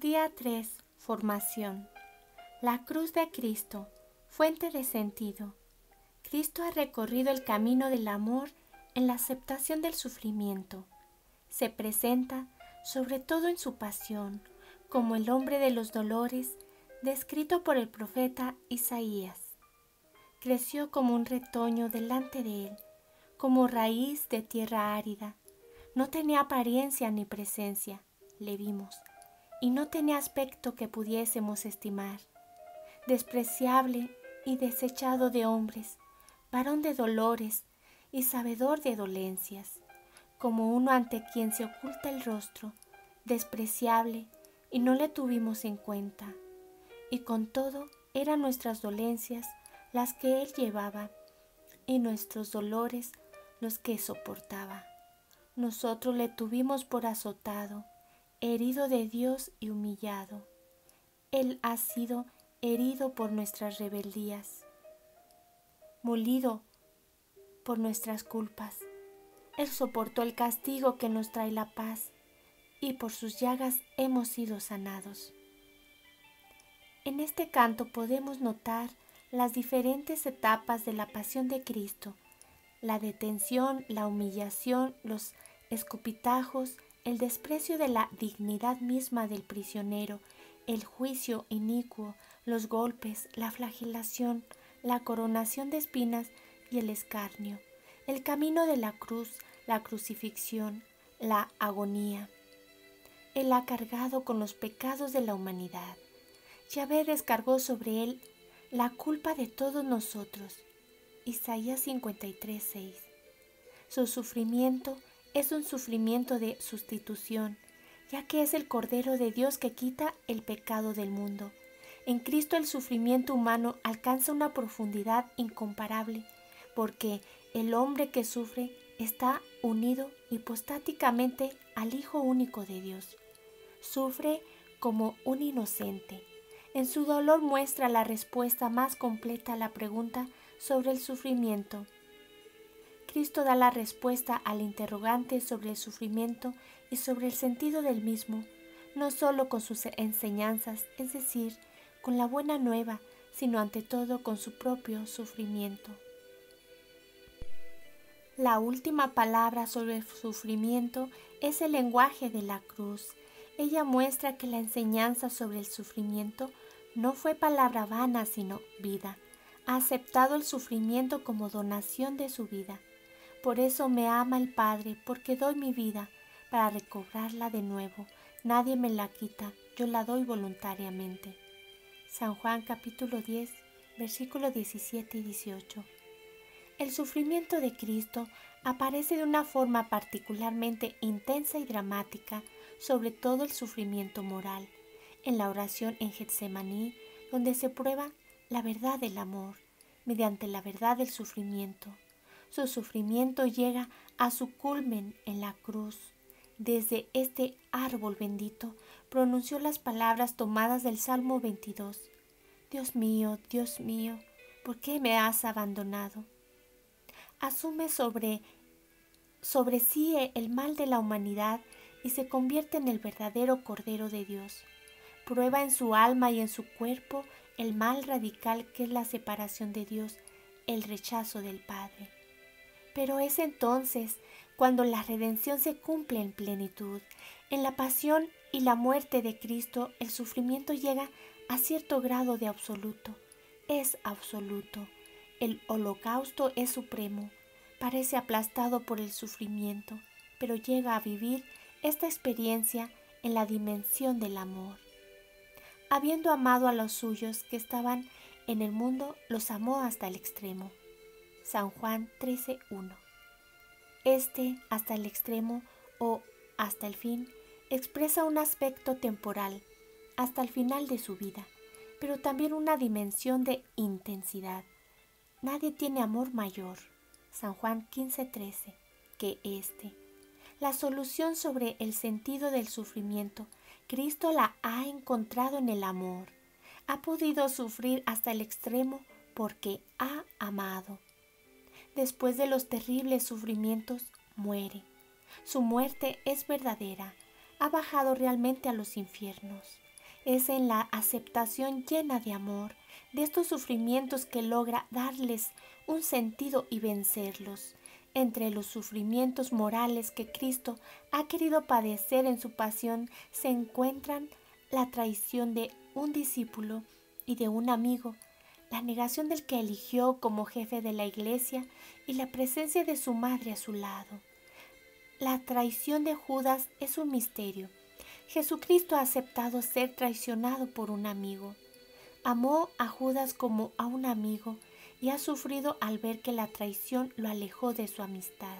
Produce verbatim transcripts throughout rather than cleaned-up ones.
Día tres. Formación. La cruz de Cristo, fuente de sentido. Cristo ha recorrido el camino del amor en la aceptación del sufrimiento. Se presenta, sobre todo en su pasión, como el hombre de los dolores, descrito por el profeta Isaías. Creció como un retoño delante de él, como raíz de tierra árida. No tenía apariencia ni presencia, le vimos, y no tenía aspecto que pudiésemos estimar. Despreciable y desechado de hombres, varón de dolores y sabedor de dolencias, como uno ante quien se oculta el rostro, despreciable, y no le tuvimos en cuenta. Y con todo eran nuestras dolencias las que él llevaba, y nuestros dolores los que soportaba. Nosotros le tuvimos por azotado, herido de Dios y humillado. Él ha sido herido por nuestras rebeldías, molido por nuestras culpas. Él soportó el castigo que nos trae la paz, y por sus llagas hemos sido sanados. En este canto podemos notar las diferentes etapas de la pasión de Cristo: la detención, la humillación, los escupitajos, el desprecio de la dignidad misma del prisionero, el juicio inicuo, los golpes, la flagelación, la coronación de espinas y el escarnio, el camino de la cruz, la crucifixión, la agonía. Él ha cargado con los pecados de la humanidad. Yahvé descargó sobre él la culpa de todos nosotros. Isaías cincuenta y tres, seis. Su sufrimiento es un sufrimiento de sustitución, ya que es el Cordero de Dios que quita el pecado del mundo. En Cristo el sufrimiento humano alcanza una profundidad incomparable, porque el hombre que sufre está unido hipostáticamente al Hijo único de Dios. Sufre como un inocente. En su dolor muestra la respuesta más completa a la pregunta sobre el sufrimiento. Cristo da la respuesta al interrogante sobre el sufrimiento y sobre el sentido del mismo, no solo con sus enseñanzas, es decir, con la buena nueva, sino ante todo con su propio sufrimiento. La última palabra sobre el sufrimiento es el lenguaje de la cruz. Ella muestra que la enseñanza sobre el sufrimiento no fue palabra vana, sino vida. Ha aceptado el sufrimiento como donación de su vida. Por eso me ama el Padre, porque doy mi vida para recobrarla de nuevo. Nadie me la quita, yo la doy voluntariamente. San Juan capítulo diez, versículos diecisiete y dieciocho. El sufrimiento de Cristo aparece de una forma particularmente intensa y dramática, sobre todo el sufrimiento moral, en la oración en Getsemaní, donde se prueba la verdad del amor, mediante la verdad del sufrimiento. Su sufrimiento llega a su culmen en la cruz. Desde este árbol bendito pronunció las palabras tomadas del Salmo veintidós. Dios mío, Dios mío, ¿por qué me has abandonado? Asume sobre, sobre sí el mal de la humanidad y se convierte en el verdadero Cordero de Dios. Prueba en su alma y en su cuerpo el mal radical que es la separación de Dios, el rechazo del Padre. Pero es entonces cuando la redención se cumple en plenitud. En la pasión y la muerte de Cristo, el sufrimiento llega a cierto grado de absoluto. Es absoluto. El holocausto es supremo. Parece aplastado por el sufrimiento, pero llega a vivir esta experiencia en la dimensión del amor. Habiendo amado a los suyos que estaban en el mundo, los amó hasta el extremo. San Juan trece, uno. Este hasta el extremo o hasta el fin expresa un aspecto temporal, hasta el final de su vida, pero también una dimensión de intensidad. Nadie tiene amor mayor, San Juan quince, trece, que este. La solución sobre el sentido del sufrimiento, Cristo la ha encontrado en el amor. Ha podido sufrir hasta el extremo porque ha amado. Después de los terribles sufrimientos, muere. Su muerte es verdadera. Ha bajado realmente a los infiernos. Es en la aceptación llena de amor de estos sufrimientos que logra darles un sentido y vencerlos. Entre los sufrimientos morales que Cristo ha querido padecer en su pasión se encuentran la traición de un discípulo y de un amigo, la negación del que eligió como jefe de la iglesia y la presencia de su madre a su lado. La traición de Judas es un misterio. Jesucristo ha aceptado ser traicionado por un amigo. Amó a Judas como a un amigo y ha sufrido al ver que la traición lo alejó de su amistad.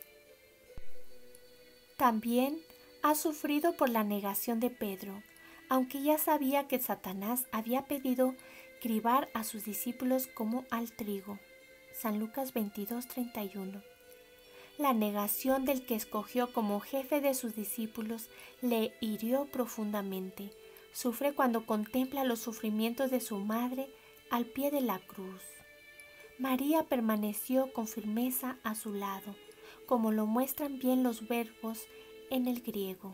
También ha sufrido por la negación de Pedro, aunque ya sabía que Satanás había pedido cribar a sus discípulos como al trigo. San Lucas veintidós, treinta y uno. La negación del que escogió como jefe de sus discípulos le hirió profundamente. Sufre cuando contempla los sufrimientos de su madre al pie de la cruz. María permaneció con firmeza a su lado, como lo muestran bien los verbos en el griego.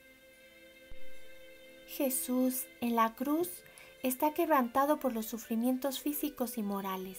Jesús en la cruz está quebrantado por los sufrimientos físicos y morales,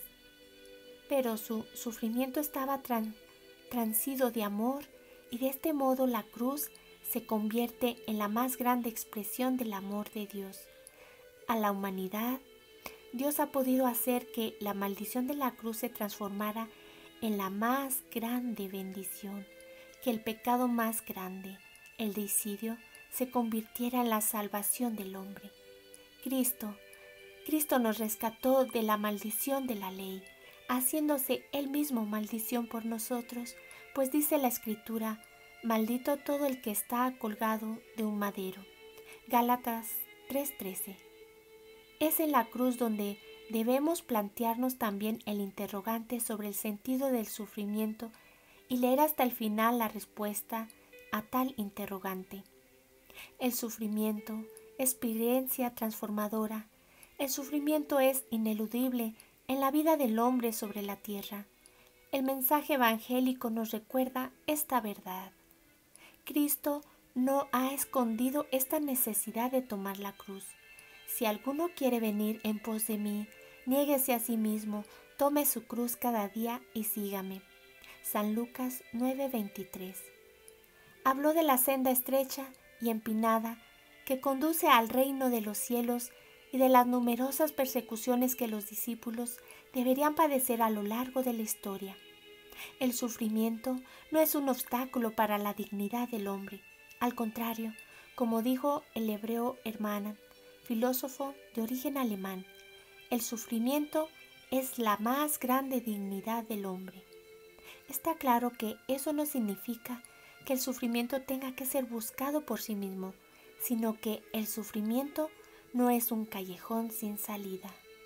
pero su sufrimiento estaba tran- transido de amor y de este modo la cruz se convierte en la más grande expresión del amor de Dios. A la humanidad, Dios ha podido hacer que la maldición de la cruz se transformara en la más grande bendición, que el pecado más grande, el deicidio, se convirtiera en la salvación del hombre. Cristo, Cristo nos rescató de la maldición de la ley, haciéndose Él mismo maldición por nosotros, pues dice la Escritura, maldito todo el que está colgado de un madero. Gálatas tres trece. Es en la cruz donde debemos plantearnos también el interrogante sobre el sentido del sufrimiento y leer hasta el final la respuesta a tal interrogante. El sufrimiento, experiencia transformadora. El sufrimiento es ineludible en la vida del hombre sobre la tierra. El mensaje evangélico nos recuerda esta verdad. Cristo no ha escondido esta necesidad de tomar la cruz. Si alguno quiere venir en pos de mí, niéguese a sí mismo, tome su cruz cada día y sígame. San Lucas nueve veintitrés. Habló de la senda estrecha y empinada que conduce al reino de los cielos y de las numerosas persecuciones que los discípulos deberían padecer a lo largo de la historia. El sufrimiento no es un obstáculo para la dignidad del hombre. Al contrario, como dijo el hebreo Hermann, filósofo de origen alemán, el sufrimiento es la más grande dignidad del hombre. Está claro que eso no significa que el sufrimiento tenga que ser buscado por sí mismo, sino que el sufrimiento no es un callejón sin salida.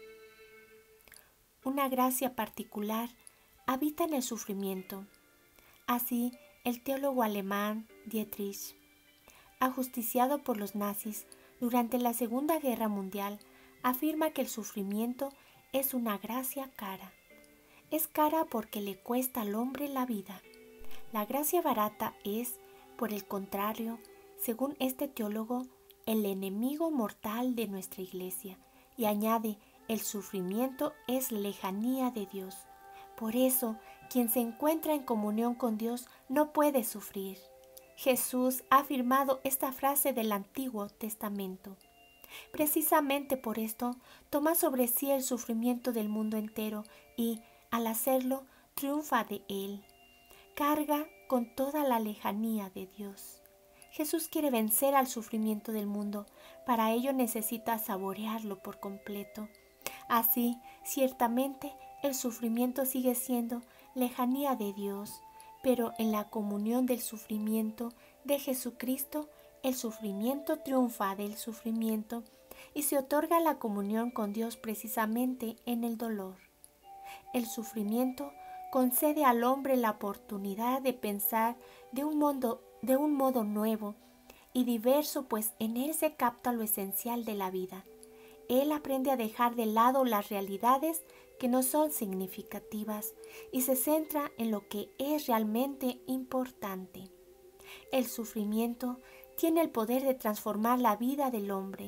Una gracia particular habita en el sufrimiento. Así, el teólogo alemán Dietrich, ajusticiado por los nazis durante la Segunda Guerra Mundial, afirma que el sufrimiento es una gracia cara. Es cara porque le cuesta al hombre la vida. La gracia barata es, por el contrario, según este teólogo, el enemigo mortal de nuestra iglesia, y añade, el sufrimiento es lejanía de Dios. Por eso, quien se encuentra en comunión con Dios no puede sufrir. Jesús ha afirmado esta frase del Antiguo Testamento. Precisamente por esto, toma sobre sí el sufrimiento del mundo entero y, al hacerlo, triunfa de él. Carga con toda la lejanía de Dios. Jesús quiere vencer al sufrimiento del mundo. Para ello necesita saborearlo por completo. Así, ciertamente, el sufrimiento sigue siendo lejanía de Dios, pero en la comunión del sufrimiento de Jesucristo, el sufrimiento triunfa del sufrimiento y se otorga la comunión con Dios precisamente en el dolor. El sufrimiento concede al hombre la oportunidad de pensar de un modo, de un modo nuevo y diverso, pues en él se capta lo esencial de la vida. Él aprende a dejar de lado las realidades que no son significativas y se centra en lo que es realmente importante. El sufrimiento tiene el poder de transformar la vida del hombre,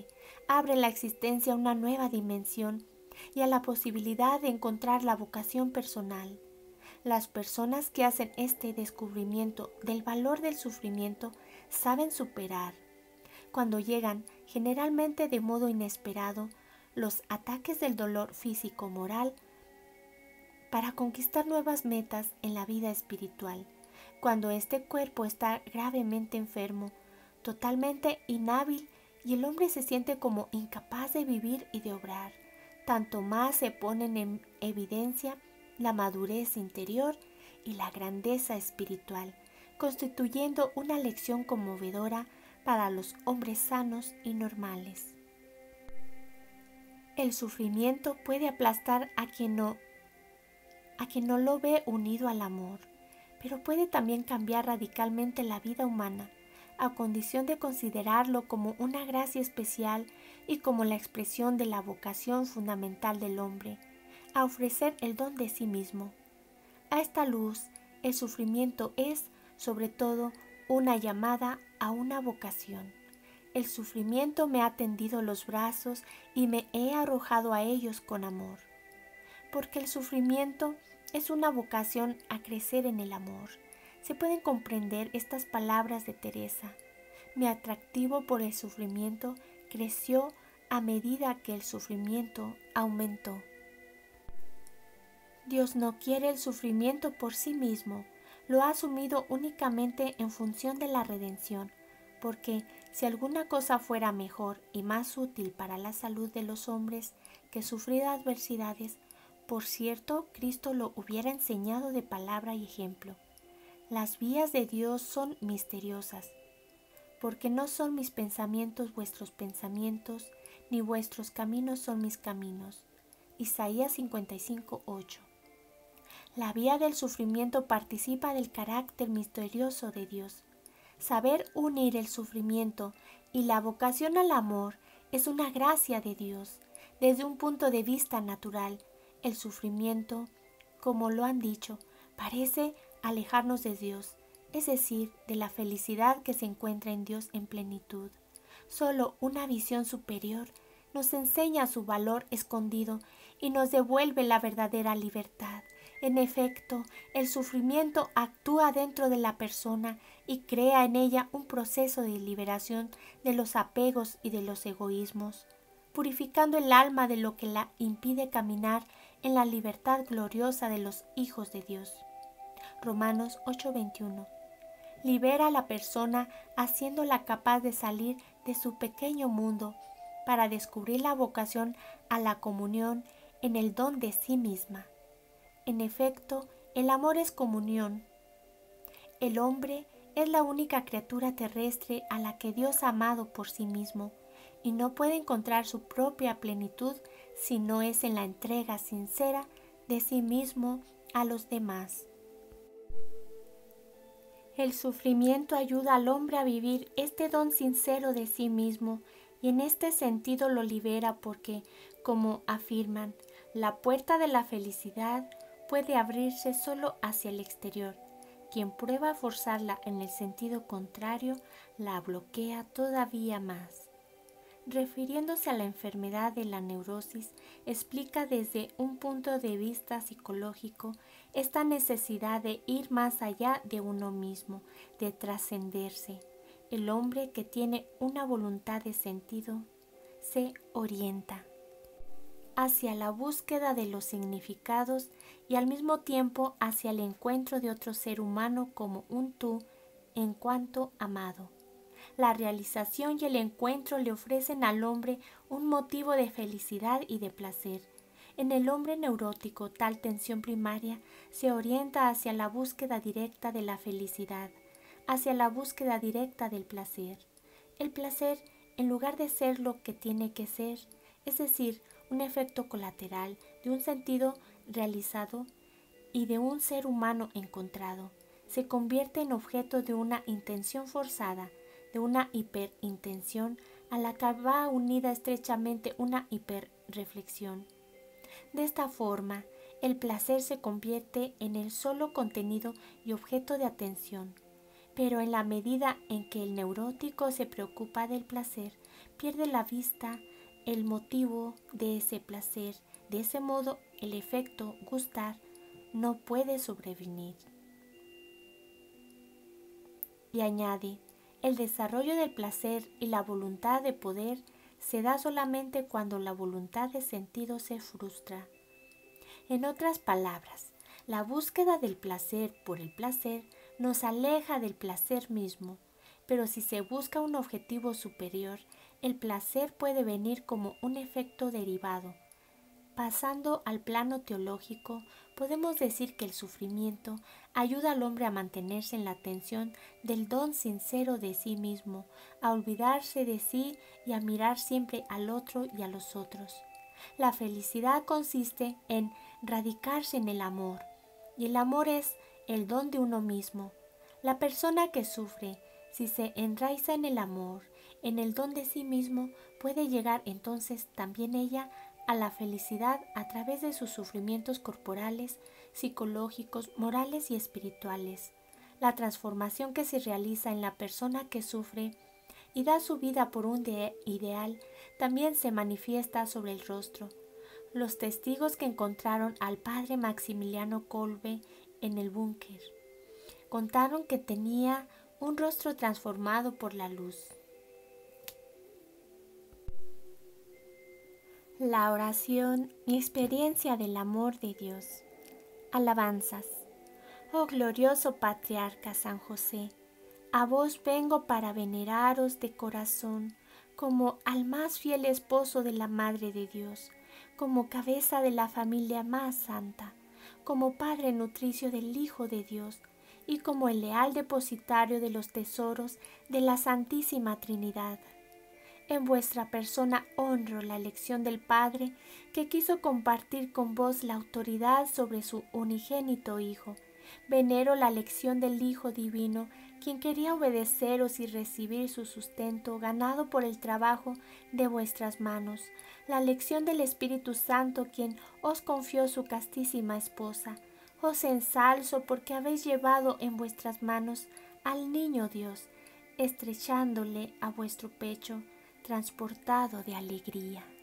abre la existencia a una nueva dimensión y a la posibilidad de encontrar la vocación personal. Las personas que hacen este descubrimiento del valor del sufrimiento saben superar, cuando llegan, generalmente de modo inesperado, los ataques del dolor físico-moral para conquistar nuevas metas en la vida espiritual. Cuando este cuerpo está gravemente enfermo, totalmente inhábil, y el hombre se siente como incapaz de vivir y de obrar, tanto más se ponen en evidencia la madurez interior y la grandeza espiritual, constituyendo una lección conmovedora para los hombres sanos y normales. El sufrimiento puede aplastar a quien no, a quien no lo ve unido al amor, pero puede también cambiar radicalmente la vida humana, a condición de considerarlo como una gracia especial y como la expresión de la vocación fundamental del hombre, a ofrecer el don de sí mismo. A esta luz, el sufrimiento es, sobre todo, una llamada a una vocación. El sufrimiento me ha tendido los brazos y me he arrojado a ellos con amor, porque el sufrimiento es una vocación a crecer en el amor. Se pueden comprender estas palabras de Teresa. Mi atractivo por el sufrimiento creció a medida que el sufrimiento aumentó. Dios no quiere el sufrimiento por sí mismo, lo ha asumido únicamente en función de la redención, porque si alguna cosa fuera mejor y más útil para la salud de los hombres que sufrir adversidades, por cierto, Cristo lo hubiera enseñado de palabra y ejemplo. Las vías de Dios son misteriosas, porque no son mis pensamientos vuestros pensamientos, ni vuestros caminos son mis caminos. Isaías cincuenta y cinco, ocho. La vía del sufrimiento participa del carácter misterioso de Dios. Saber unir el sufrimiento y la vocación al amor es una gracia de Dios. Desde un punto de vista natural, el sufrimiento, como lo han dicho, parece alejarnos de Dios, es decir, de la felicidad que se encuentra en Dios en plenitud. Solo una visión superior nos enseña su valor escondido y nos devuelve la verdadera libertad. En efecto, el sufrimiento actúa dentro de la persona y crea en ella un proceso de liberación de los apegos y de los egoísmos, purificando el alma de lo que la impide caminar en la libertad gloriosa de los hijos de Dios. Romanos ocho veintiuno. Libera a la persona haciéndola capaz de salir de su pequeño mundo para descubrir la vocación a la comunión en el don de sí misma. En efecto, el amor es comunión. El hombre es la única criatura terrestre a la que Dios ha amado por sí mismo y no puede encontrar su propia plenitud si no es en la entrega sincera de sí mismo a los demás. El sufrimiento ayuda al hombre a vivir este don sincero de sí mismo y en este sentido lo libera porque, como afirman, la puerta de la felicidad puede abrirse solo hacia el exterior. Quien prueba a forzarla en el sentido contrario la bloquea todavía más. Refiriéndose a la enfermedad de la neurosis, explica desde un punto de vista psicológico esta necesidad de ir más allá de uno mismo, de trascenderse. El hombre que tiene una voluntad de sentido se orienta hacia la búsqueda de los significados y al mismo tiempo hacia el encuentro de otro ser humano como un tú en cuanto amado. La realización y el encuentro le ofrecen al hombre un motivo de felicidad y de placer. En el hombre neurótico, tal tensión primaria se orienta hacia la búsqueda directa de la felicidad, hacia la búsqueda directa del placer. El placer, en lugar de ser lo que tiene que ser, es decir, un efecto colateral de un sentido realizado y de un ser humano encontrado, se convierte en objeto de una intención forzada, de una hiperintención a la que va unida estrechamente una hiperreflexión. De esta forma, el placer se convierte en el solo contenido y objeto de atención, pero en la medida en que el neurótico se preocupa del placer, pierde la vista el motivo de ese placer. De ese modo, el efecto gustar no puede sobrevenir. Y añade, el desarrollo del placer y la voluntad de poder se da solamente cuando la voluntad de sentido se frustra. En otras palabras, la búsqueda del placer por el placer nos aleja del placer mismo, pero si se busca un objetivo superior, el placer puede venir como un efecto derivado. Pasando al plano teológico, podemos decir que el sufrimiento ayuda al hombre a mantenerse en la atención del don sincero de sí mismo, a olvidarse de sí y a mirar siempre al otro y a los otros. La felicidad consiste en radicarse en el amor, y el amor es el don de uno mismo. La persona que sufre, si se enraiza en el amor, en el don de sí mismo, puede llegar entonces también ella a la felicidad a través de sus sufrimientos corporales, psicológicos, morales y espirituales. La transformación que se realiza en la persona que sufre y da su vida por un ideal también se manifiesta sobre el rostro. Los testigos que encontraron al padre Maximiliano Kolbe en el búnker contaron que tenía un rostro transformado por la luz. La oración y experiencia del amor de Dios. Alabanzas. Oh glorioso patriarca San José, a vos vengo para veneraros de corazón como al más fiel esposo de la Madre de Dios, como cabeza de la familia más santa, como Padre nutricio del Hijo de Dios y como el leal depositario de los tesoros de la Santísima Trinidad. En vuestra persona honro la elección del Padre que quiso compartir con vos la autoridad sobre su unigénito Hijo. Venero la elección del Hijo Divino, quien quería obedeceros y recibir su sustento ganado por el trabajo de vuestras manos. La elección del Espíritu Santo, quien os confió su castísima esposa. Os ensalzo porque habéis llevado en vuestras manos al Niño Dios, estrechándole a vuestro pecho, transportado de alegría.